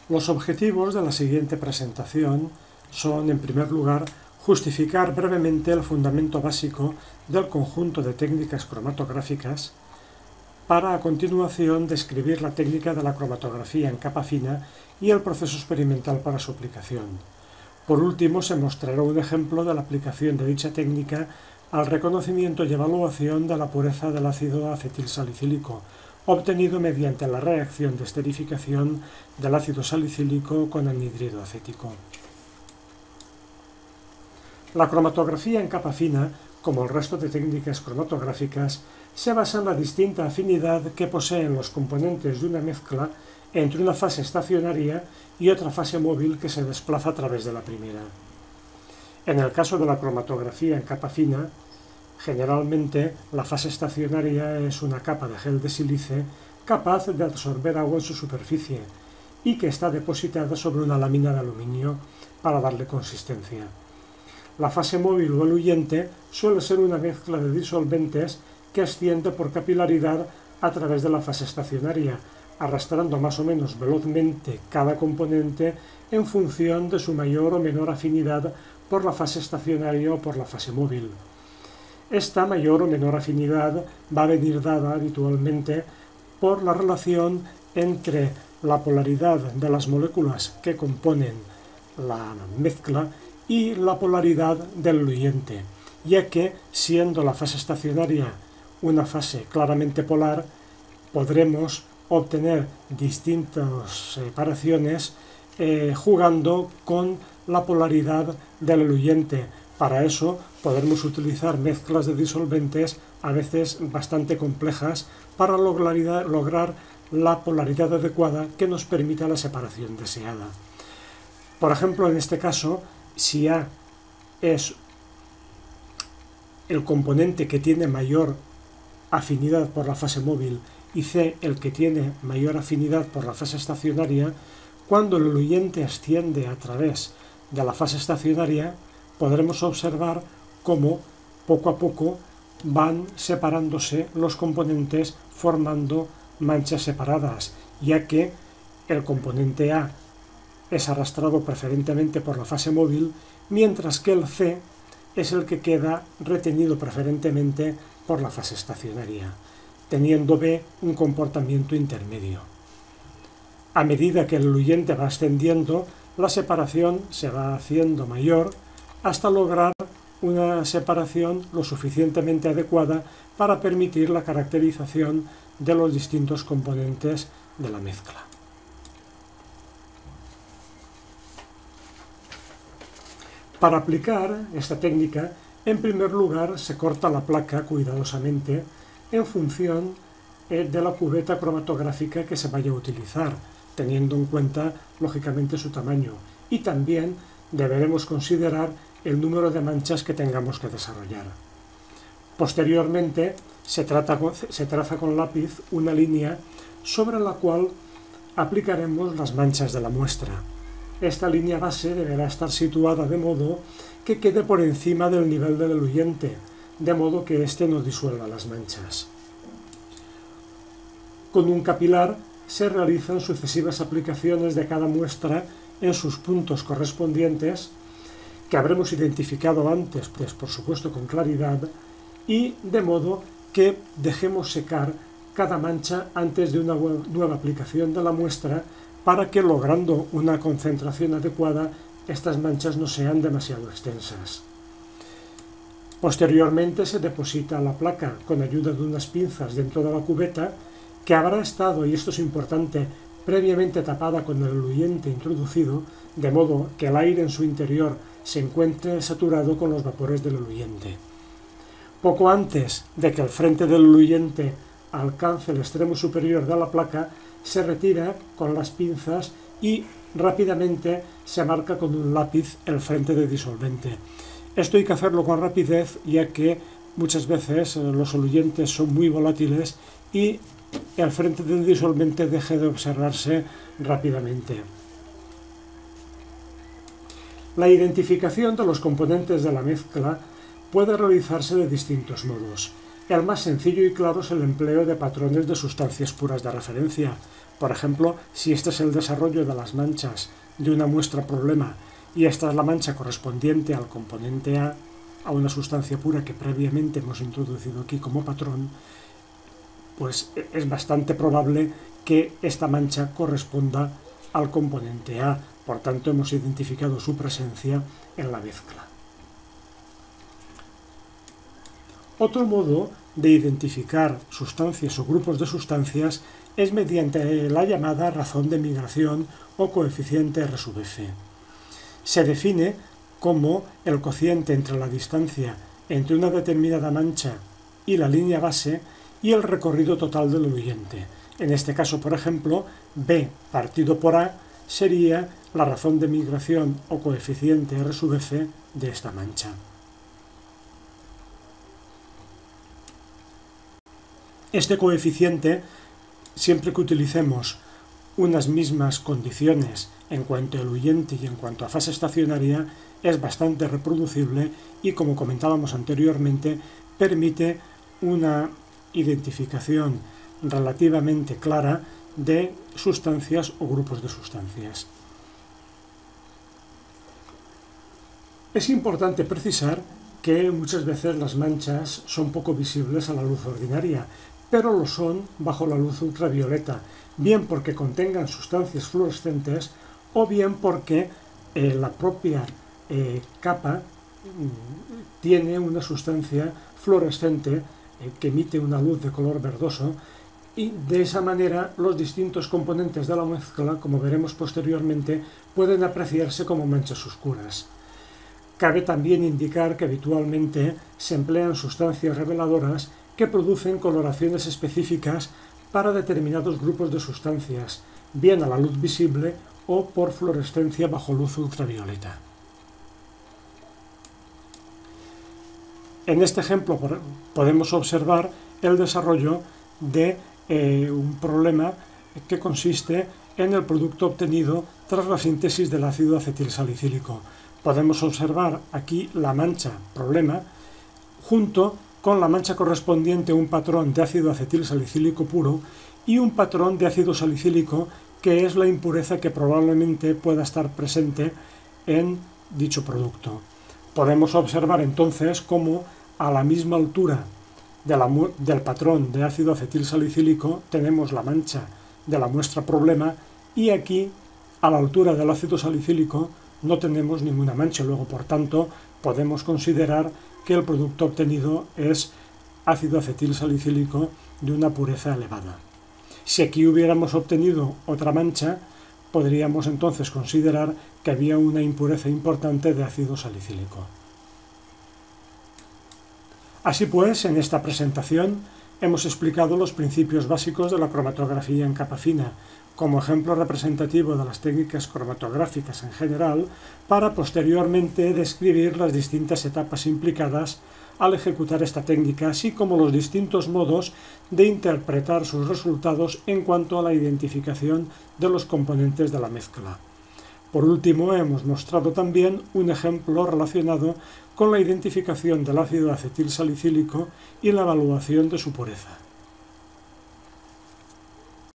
Los objetivos de la siguiente presentación son, en primer lugar, justificar brevemente el fundamento básico del conjunto de técnicas cromatográficas para, a continuación, describir la técnica de la cromatografía en capa fina y el proceso experimental para su aplicación. Por último, se mostrará un ejemplo de la aplicación de dicha técnica al reconocimiento y evaluación de la pureza del ácido acetilsalicílico, obtenido mediante la reacción de esterificación del ácido salicílico con anhidrido acético. La cromatografía en capa fina, como el resto de técnicas cromatográficas, se basa en la distinta afinidad que poseen los componentes de una mezcla entre una fase estacionaria y otra fase móvil que se desplaza a través de la primera. En el caso de la cromatografía en capa fina, generalmente la fase estacionaria es una capa de gel de sílice capaz de absorber agua en su superficie y que está depositada sobre una lámina de aluminio para darle consistencia. La fase móvil o eluyente suele ser una mezcla de disolventes que asciende por capilaridad a través de la fase estacionaria, arrastrando más o menos velozmente cada componente en función de su mayor o menor afinidad por la fase estacionaria o por la fase móvil. Esta mayor o menor afinidad va a venir dada habitualmente por la relación entre la polaridad de las moléculas que componen la mezcla y la polaridad del eluyente, ya que, siendo la fase estacionaria una fase claramente polar, podremos obtener distintas separaciones jugando con la polaridad del eluyente. Para eso podremos utilizar mezclas de disolventes a veces bastante complejas para lograr la polaridad adecuada que nos permita la separación deseada. Por ejemplo, en este caso, si A es el componente que tiene mayor afinidad por la fase móvil y C el que tiene mayor afinidad por la fase estacionaria, cuando el eluyente asciende a través de la fase estacionaria, podremos observar cómo poco a poco van separándose los componentes formando manchas separadas, ya que el componente A es arrastrado preferentemente por la fase móvil, mientras que el C es el que queda retenido preferentemente por la fase estacionaria, teniendo B un comportamiento intermedio. A medida que el eluyente va ascendiendo, la separación se va haciendo mayor hasta lograr una separación lo suficientemente adecuada para permitir la caracterización de los distintos componentes de la mezcla. Para aplicar esta técnica, en primer lugar se corta la placa cuidadosamente en función de la cubeta cromatográfica que se vaya a utilizar, teniendo en cuenta lógicamente su tamaño, y también deberemos considerar el número de manchas que tengamos que desarrollar. Posteriormente se traza con lápiz una línea sobre la cual aplicaremos las manchas de la muestra. Esta línea base deberá estar situada de modo que quede por encima del nivel del eluyente, de modo que éste no disuelva las manchas. Con un capilar se realizan sucesivas aplicaciones de cada muestra en sus puntos correspondientes, que habremos identificado antes, pues por supuesto con claridad, y de modo que dejemos secar cada mancha antes de una nueva aplicación de la muestra, para que, logrando una concentración adecuada, estas manchas no sean demasiado extensas. Posteriormente se deposita la placa con ayuda de unas pinzas dentro de la cubeta, que habrá estado, y esto es importante, previamente tapada con el eluyente introducido, de modo que el aire en su interior se encuentre saturado con los vapores del eluyente. Poco antes de que el frente del eluyente alcance el extremo superior de la placa, se retira con las pinzas y rápidamente se marca con un lápiz el frente de disolvente. Esto hay que hacerlo con rapidez, ya que muchas veces los eluyentes son muy volátiles y el frente del disolvente deje de observarse rápidamente. La identificación de los componentes de la mezcla puede realizarse de distintos modos. El más sencillo y claro es el empleo de patrones de sustancias puras de referencia, Por ejemplo, si este es el desarrollo de las manchas de una muestra problema y esta es la mancha correspondiente al componente A, a una sustancia pura que previamente hemos introducido aquí como patrón, pues es bastante probable que esta mancha corresponda al componente A. Por tanto, hemos identificado su presencia en la mezcla. Otro modo de identificar sustancias o grupos de sustancias es mediante la llamada razón de migración o coeficiente R sub F. Se define como el cociente entre la distancia entre una determinada mancha y la línea base y el recorrido total del eluyente. En este caso, por ejemplo, B partido por A sería la razón de migración o coeficiente R sub F de esta mancha. Este coeficiente, siempre que utilicemos unas mismas condiciones en cuanto a eluyente y en cuanto a fase estacionaria, es bastante reproducible y, como comentábamos anteriormente, permite una identificación relativamente clara de sustancias o grupos de sustancias. Es importante precisar que muchas veces las manchas son poco visibles a la luz ordinaria, pero lo son bajo la luz ultravioleta, bien porque contengan sustancias fluorescentes o bien porque la propia capa tiene una sustancia fluorescente que emite una luz de color verdoso, y de esa manera los distintos componentes de la mezcla, como veremos posteriormente, pueden apreciarse como manchas oscuras. Cabe también indicar que habitualmente se emplean sustancias reveladoras que producen coloraciones específicas para determinados grupos de sustancias, bien a la luz visible o por fluorescencia bajo luz ultravioleta. En este ejemplo podemos observar el desarrollo de un problema que consiste en el producto obtenido tras la síntesis del ácido acetilsalicílico. Podemos observar aquí la mancha problema junto con la mancha correspondiente a un patrón de ácido acetilsalicílico puro y un patrón de ácido salicílico, que es la impureza que probablemente pueda estar presente en dicho producto. Podemos observar entonces cómo a la misma altura del patrón de ácido acetilsalicílico tenemos la mancha de la muestra problema y aquí a la altura del ácido salicílico no tenemos ninguna mancha. Luego, por tanto, podemos considerar que el producto obtenido es ácido acetilsalicílico de una pureza elevada. Si aquí hubiéramos obtenido otra mancha, podríamos entonces considerar que había una impureza importante de ácido salicílico. Así pues, en esta presentación hemos explicado los principios básicos de la cromatografía en capa fina, como ejemplo representativo de las técnicas cromatográficas en general, para posteriormente describir las distintas etapas implicadas al ejecutar esta técnica, así como los distintos modos de interpretar sus resultados en cuanto a la identificación de los componentes de la mezcla. Por último, hemos mostrado también un ejemplo relacionado con la identificación del ácido acetilsalicílico y la evaluación de su pureza.